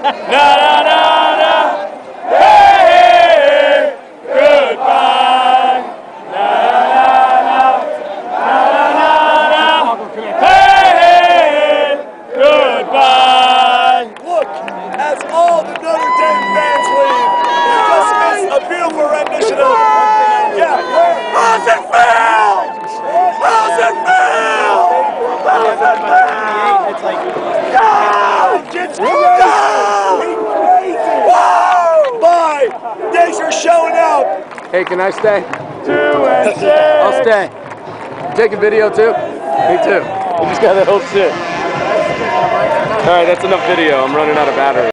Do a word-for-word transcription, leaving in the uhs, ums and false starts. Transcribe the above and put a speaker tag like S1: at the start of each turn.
S1: Na na na na. Hey, hey, hey. Goodbye. Na na na na na na na. Hey, hey, hey. Goodbye.
S2: Look, as all the Notre Dame fans leave, you just missed a beautiful rendition of. Yeah. How's it feel? How's it feel? How's it feel?
S3: It's like,
S2: Go! It's crazy! Whoa! Bye! Thanks for showing up!
S4: Hey, can I stay?
S1: Two and six.
S4: I'll stay. Taking video too? Me too.
S1: We just got that whole shit.
S4: All right, that's enough video. I'm running out of battery.